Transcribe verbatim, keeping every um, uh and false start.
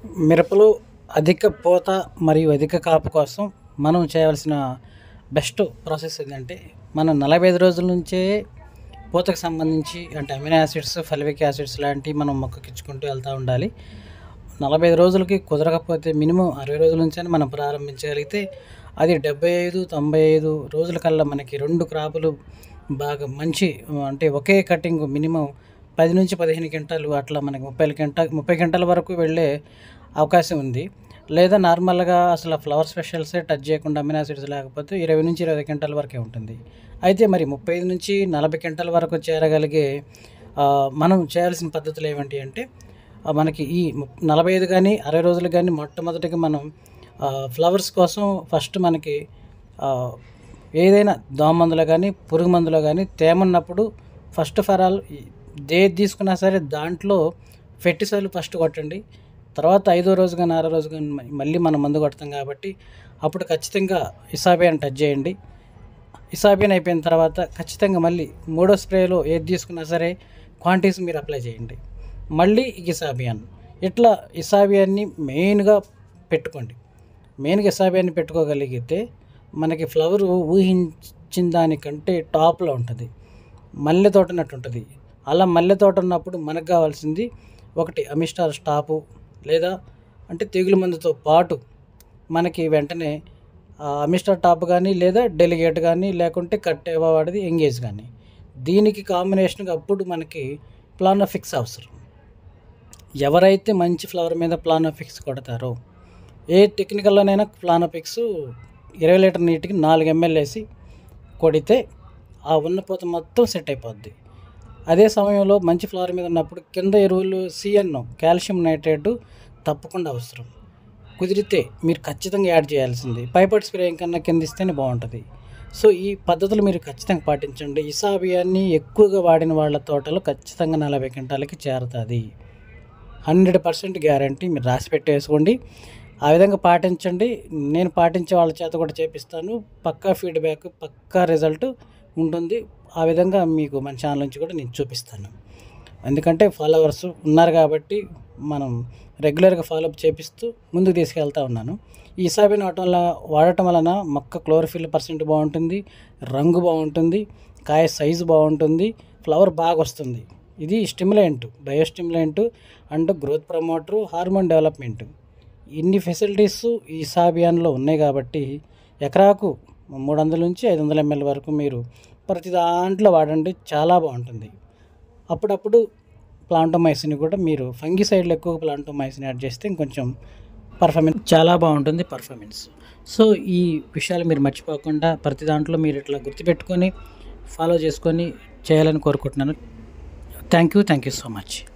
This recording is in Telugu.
మిరపలో అధిక పూత మరియు అధిక కాపు కోసం మనం చేయవలసిన బెస్ట్ ప్రాసెస్ ఏంటంటే, మనం నలభై ఐదు రోజుల నుంచే పూతకు సంబంధించి అంటే అమినో యాసిడ్స్, ఫలివిక్ యాసిడ్స్ లాంటివి మనం మొక్కకి ఇచ్చుకుంటూ వెళ్తూ ఉండాలి. నలభై ఐదు రోజులకి కుదరకపోతే మినిమం అరవై రోజుల నుంచే మనం ప్రారంభించగలిగితే అది డెబ్బై ఐదు తొంభై ఐదు రోజుల కల్లా మనకి రెండు క్రాపులు బాగా మంచి అంటే ఒకే కటింగ్ మినిమం పది నుంచి పదిహేను గంటలు అట్లా మనకి ముప్పై గంట ముప్పై గంటల వరకు వెళ్ళే అవకాశం ఉంది. లేదా నార్మల్గా అసలు ఫ్లవర్ స్పెషల్సే టచ్ చేయకుండా అమినో యాసిడ్స్ లేకపోతే ఇరవై నుంచి ఇరవై గంటల వరకే ఉంటుంది. అయితే మరి ముప్పై ఐదు నుంచి నలభై గంటల వరకు చేరగలిగే మనం చేయాల్సిన పద్ధతులు ఏమిటి అంటే, మనకి ఈ నలభై ఐదు కానీ అరవై రోజులు కానీ మొట్టమొదటిగా మనం ఫ్లవర్స్ కోసం ఫస్ట్ మనకి ఏదైనా దోమ మందులో కానీ పురుగు మందులో కానీ తేమన్నప్పుడు ఫస్ట్ ఫర్ ఆల్ దేది తీసుకున్నా సరే దాంట్లో ఫెర్టిసైడ్ ఫస్ట్ కొట్టండి. తర్వాత ఐదో రోజు కానీ ఆరో రోజు కానీ మళ్ళీ మనం మందు కొడతాం కాబట్టి అప్పుడు ఖచ్చితంగా ఇసాబియాన్ టచ్ చేయండి. ఇసాబియాన్ అయిపోయిన తర్వాత ఖచ్చితంగా మళ్ళీ మూడో స్ప్రేలో ఏది తీసుకున్నా సరే క్వాంటిటీస్ మీరు అప్లై చేయండి. మళ్ళీ ఇసాబియాన్, ఇట్లా ఇసాబియాన్ని మెయిన్గా పెట్టుకోండి. మెయిన్గా ఇసాబియాన్ని పెట్టుకోగలిగితే మనకి ఫ్లవర్ ఊహించిన దానికంటే టాప్లో ఉంటుంది, మల్లె తోట ఉన్నట్టు ఉంటుంది. అలా మల్లె తోట ఉన్నప్పుడు మనకు కావాల్సింది ఒకటి అమిస్టార్ స్టాపు, లేదా అంటే తెగులు మందుతో పాటు మనకి వెంటనే అమిస్టార్ టాప్ కానీ లేదా డెలిగేట్ కానీ లేకుంటే కట్టేవా వాడిది ఎంగేజ్ కానీ, దీనికి కాంబినేషన్గా అప్పుడు మనకి ప్లానోఫిక్స్ అవసరం. ఎవరైతే మంచి ఫ్లవర్ మీద ప్లానోఫిక్స్ కొడతారో, ఏ టెక్నికల్లోనైనా ప్లానోఫిక్స్ ఇరవై లీటర్ నీటికి నాలుగు ఎంఎల్ వేసి కొడితే ఆ ఉన్నపోత మొత్తం సెట్ అయిపోద్ది. అదే సమయంలో మంచి ఫ్లవర్ మీద ఉన్నప్పుడు కింద ఎరువులు సిఎన్ కాల్షియం నైట్రేట్ తప్పకుండా అవసరం. కుదిరితే మీరు ఖచ్చితంగా యాడ్ చేయాల్సింది. పైపట్ స్ప్రేయింగ్ కన్నా కింద ఇస్తేనే బాగుంటుంది. సో ఈ పద్ధతులు మీరు ఖచ్చితంగా పాటించండి. ఇసాబియాన్ని ఎక్కువగా వాడిన వాళ్ళ తోటలో ఖచ్చితంగా నలభై గంటలకి చేరుతుంది. Hundred percent guarantee. మీరు రాసి పెట్టేసుకోండి, ఆ విధంగా పాటించండి. నేను పాటించే వాళ్ళ చేత కూడా చేపిస్తాను. పక్కా ఫీడ్బ్యాక్, పక్కా రిజల్ట్ ఉంటుంది. ఆ విధంగా మీకు మన ఛానల్ నుంచి కూడా నేను చూపిస్తాను. ఎందుకంటే ఫాలోవర్స్ ఉన్నారు కాబట్టి మనం రెగ్యులర్గా ఫాలోఅప్ చేపిస్తూ ముందుకు తీసుకెళ్తూ ఉన్నాను. ఈ ఇసాబియాన్ వాడటం వల్ల వాడటం వలన మొక్క క్లోరోఫిల్ పర్సెంట్ బాగుంటుంది, రంగు బాగుంటుంది, కాయ సైజు బాగుంటుంది, ఫ్లవర్ బాగా వస్తుంది. ఇది stimulant, biostimulant and growth promoter, hormone development, ఇన్ని ఫెసిలిటీస్ ఈ ఇసాబియాన్లో ఉన్నాయి కాబట్టి ఎకరాకు మూడు వందల నుంచి ఐదు వందల ఎంఎల్ వరకు మీరు ప్రతి దాంట్లో వాడండి, చాలా బాగుంటుంది. అప్పుడప్పుడు ప్లాంటోమైసిన్ కూడా మీరు ఫంగిసైడ్లు ఎక్కువ ప్లాంటోమైసిన్ యాడ్ చేస్తే ఇంకొంచెం పర్ఫార్మెన్స్ చాలా బాగుంటుంది పర్ఫార్మెన్స్. సో ఈ విషయాలు మీరు మర్చిపోకుండా ప్రతి దాంట్లో మీరు ఇట్లా గుర్తుపెట్టుకొని ఫాలో చేసుకొని చేయాలని కోరుకుంటున్నాను. Thank you thank you so much.